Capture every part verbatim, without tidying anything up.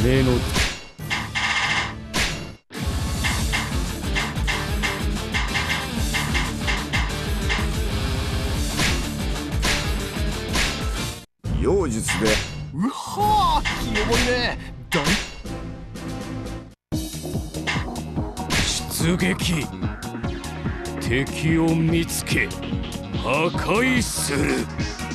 命の妖術でうはー清盛め大出撃。敵を見つけ破壊する。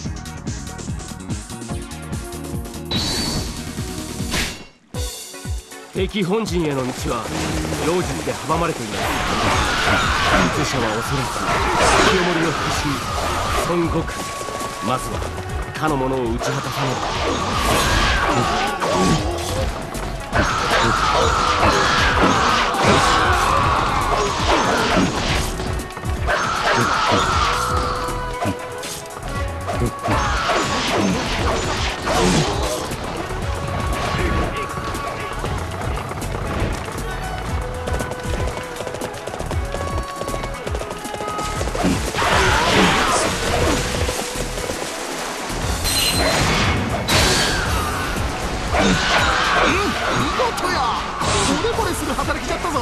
敵本陣への道は妖術で阻まれています。武者はおそらく清盛を復し孫悟空、まずは他の者を打ち果たさね見事や。惚れ惚れする働きだったぞ。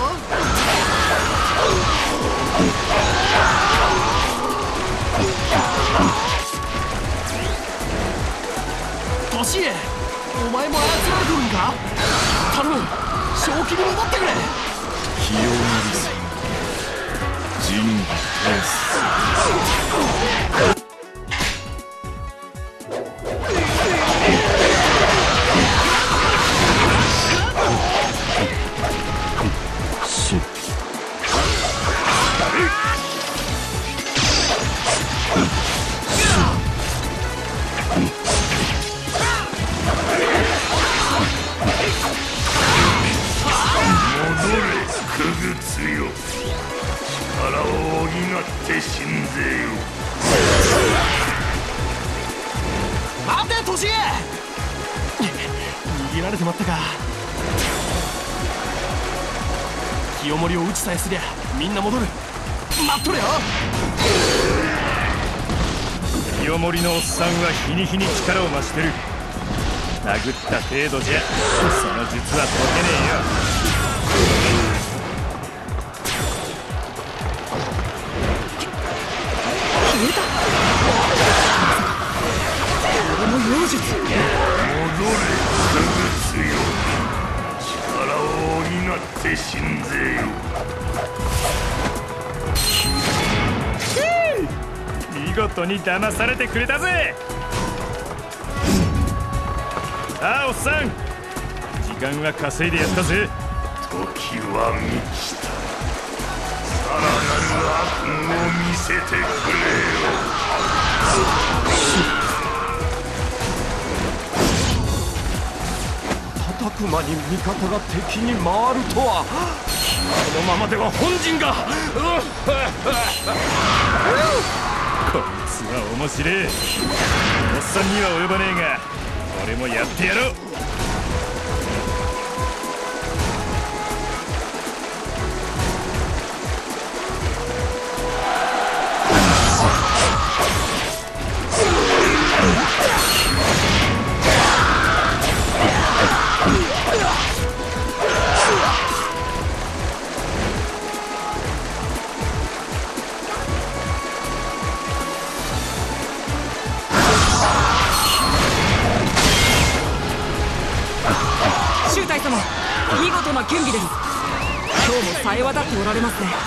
トシエ、お前も操られてるんか。頼む、正気に戻ってくれ。 清盛さん、仁義通す。 力を補って死んでよ。 待てトシエ、逃げられてまったか。清盛を打ちさえすりゃみんな戻る。待っとれよ。 清盛のおっさんは日に日に力を増してる。殴った程度じゃその術は解けねえよ。 消えた。俺の妖術。 戻れ、すぐ強い。力を補って死んでよ。 見事に騙されてくれたぜ。さあおっさん、時間は稼いでやったぜ。 時は満ちた。さらなる悪夢を見せてくれよ。 叩く間に味方が敵に回るとは。このままでは本陣が。 こいつは面白い。おっさんには及ばねえが俺もやってやろう。 周大様、見事な剣技です。今日もさえ渡っておられますね。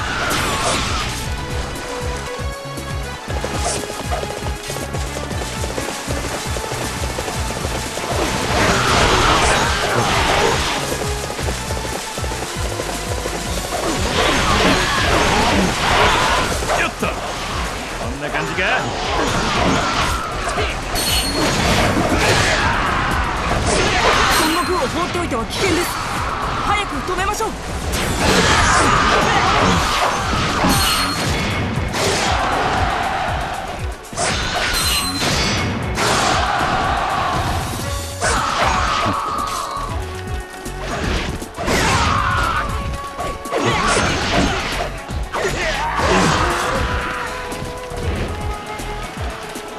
よっと、こんな感じか。 孫悟空を放っておいては危険です。早く止めましょう。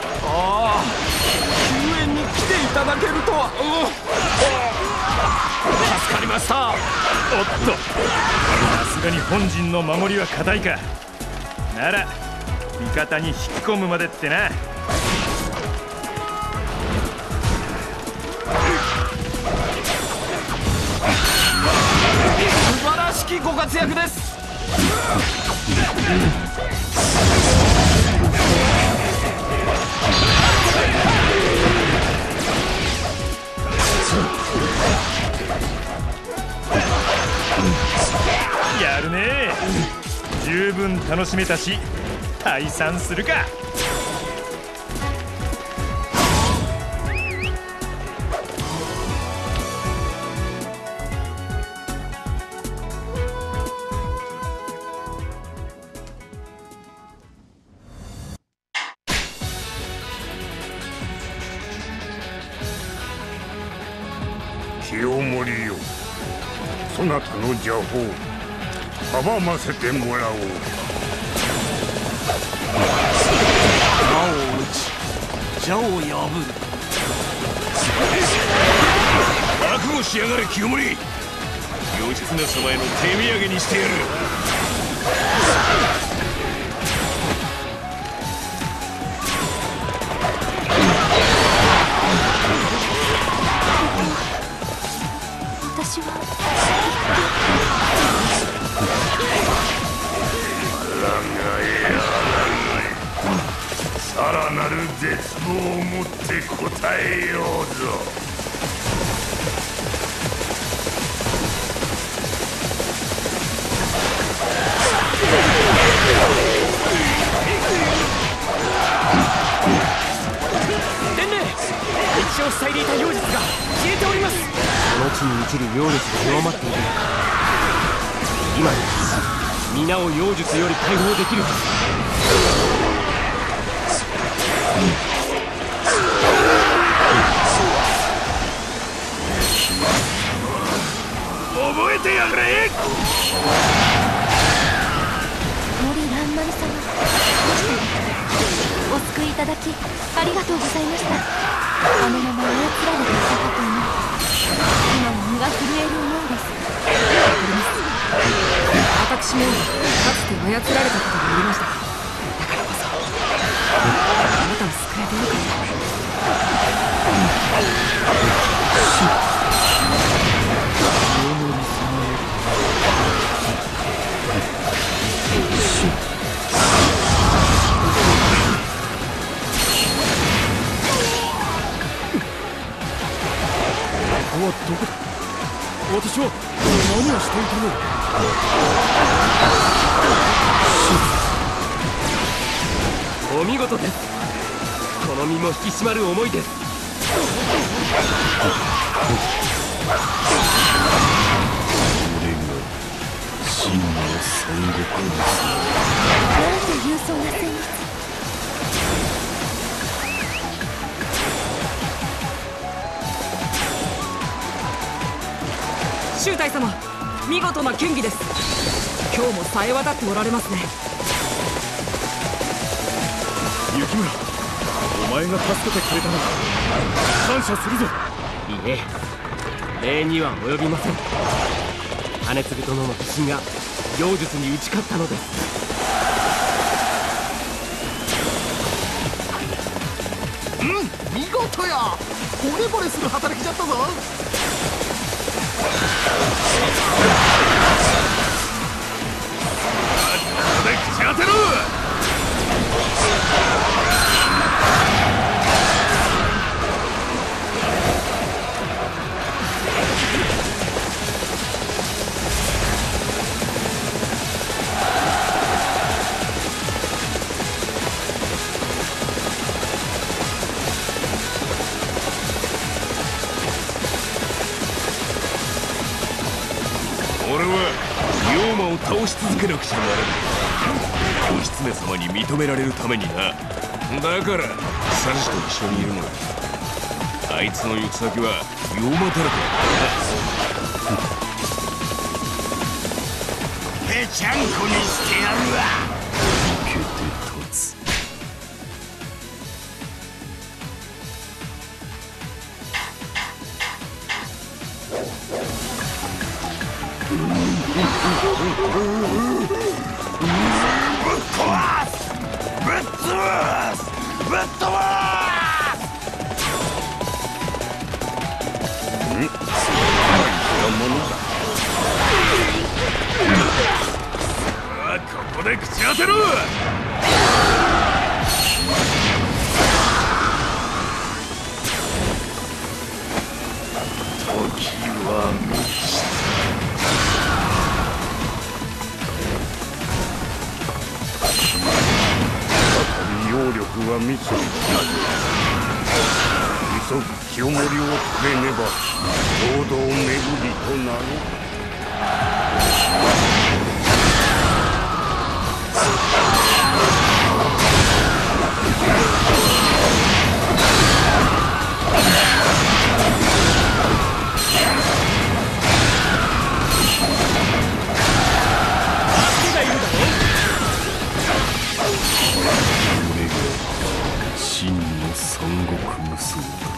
ああ、救援に来ていただけるとは。うんさあ、 おっと、さすがに本陣の守りは固いか。なら味方に引き込むまでってな。 素晴らしきご活躍です。 やるね。十分楽しめたし、退散するか。 清盛よ、そなたの邪法阻ませてもらおう。 魔を打ち邪を破る。 覚悟しやがれ清盛。義経様への手土産にしてやる。 私はさらなる絶望をもって答えようぞ。 伝令、道を塞いでいた妖術が消えております。 この地に生きる妖術が弱まっているのか。今に皆を妖術より解放できるはず。覚えてやがれ。 森蘭丸様、お救いいただきありがとうございました。あのまま操られていたかと思う。今も身が震える思いです。 わかります。私もかつて操られたことがありました。だからこそあなたを救えてよかった。 ここはどこだ。私は何をしていたの。お見事です。この身も引き締まる思いです。俺が真の孫悟空です。 なんて勇壮な戦術。 周大様、見事な剣技です。今日も冴え渡っておられますね。 雪村、お前が助けてくれたのか。感謝するぞ。いいえ、礼には及びません。羽継殿の自信が妖術に打ち勝ったのです。 うん、見事や。惚れ惚れする働きじゃったぞ。 で口当てろ。 俺は妖魔を倒し続けなくちゃならない。義経様に認められるためにな。だからサジと一緒にいるのだ。あいつの行く先は妖魔だらけだからな。 ぺちゃんこにしてやるわ。 受けて立つ。 あここで口当てろ。時は満ちた。再び揚力が満ちた。急ぐ清盛を止めねば堂々巡りとなる。俺が真の三国無双だ。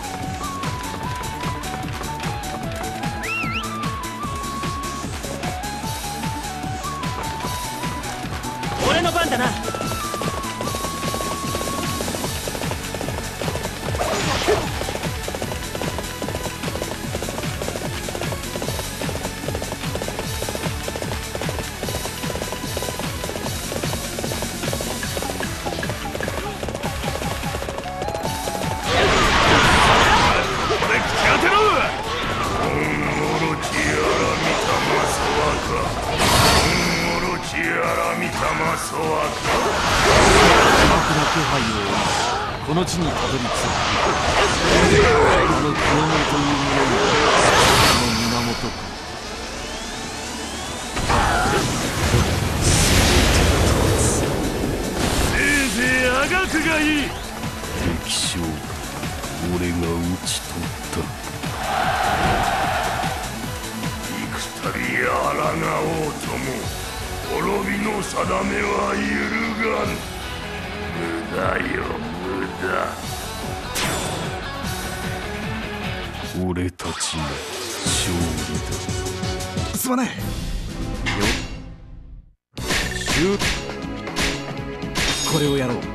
俺の番だな。 この地にたどり着いたあの清盛というものがその源か。 せいぜいあがくがいい。 敵将俺が討ち取った。 幾たりあらがおうとも滅びの定めは揺るがぬ。無駄よ無駄。 俺たちの勝利だ。 すまねえ。 これをやろう。